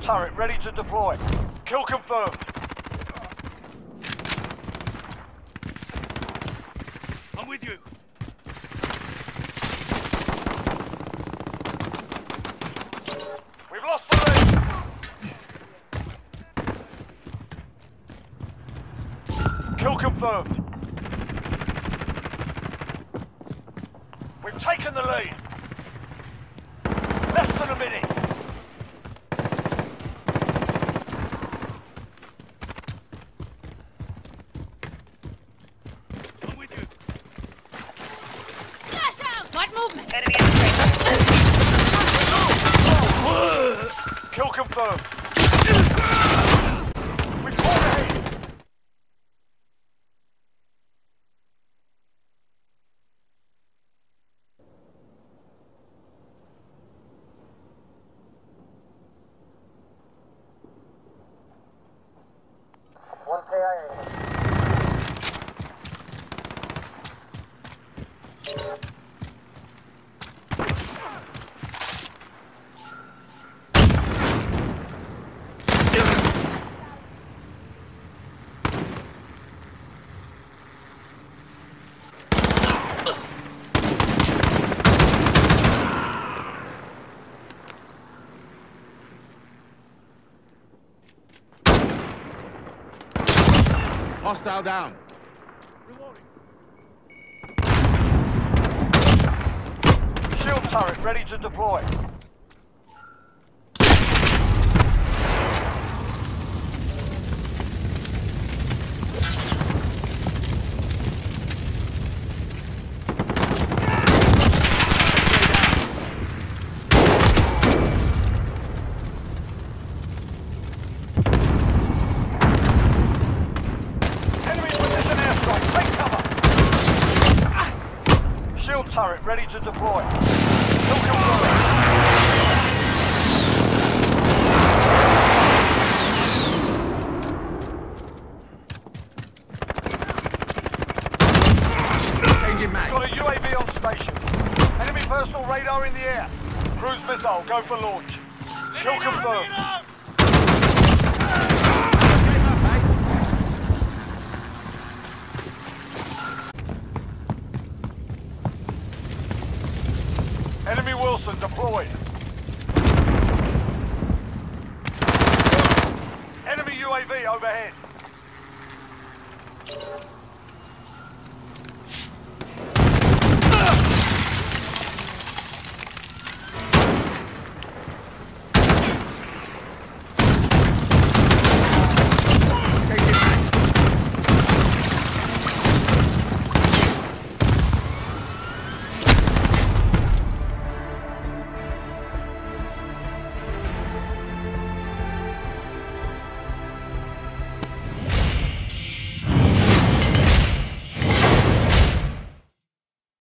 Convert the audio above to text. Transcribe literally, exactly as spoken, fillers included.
Shield turret ready to deploy. Kill confirmed. I'm with you. We've lost the lead. Kill confirmed. We've taken the lead. Less than a minute. I'm with you. Flash out! Light movement! Enemy in the Kill confirmed. We've pulled ahead. One K I A. Hostile down. Shield turret ready to deploy. Shield turret ready to deploy. Kill confirmed. Changing mag. Got a U A V on station. Enemy personal radar in the air. Cruise missile, go for launch. Kill confirmed. Enemy Wilson deployed. Enemy U A V overhead.